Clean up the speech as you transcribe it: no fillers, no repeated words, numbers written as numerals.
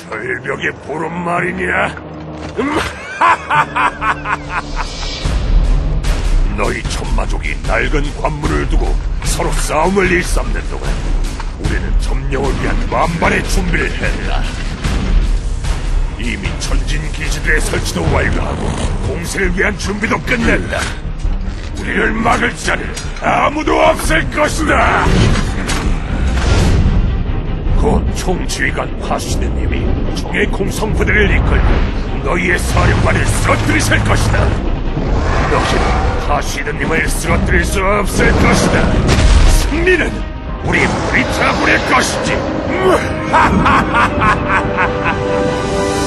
절벽의 보름 말이냐? 너희 천마족이 낡은 관문을 두고 서로 싸움을 일삼는 동안 우리는 점령을 위한 만반의 준비를 했다. 이미 전진 기지들의 설치도 완료하고 공세를 위한 준비도 끝냈다. 우리를 막을 자는 아무도 없을 것이다. 곧 총지휘관 하시드님이 총의 공성부대를 이끌고 너희의 사령관을 쓰러뜨리실 것이다. 너희는 하시드님을 쓰러뜨릴 수 없을 것이다. 승리는 우리 브리타군의 것이지.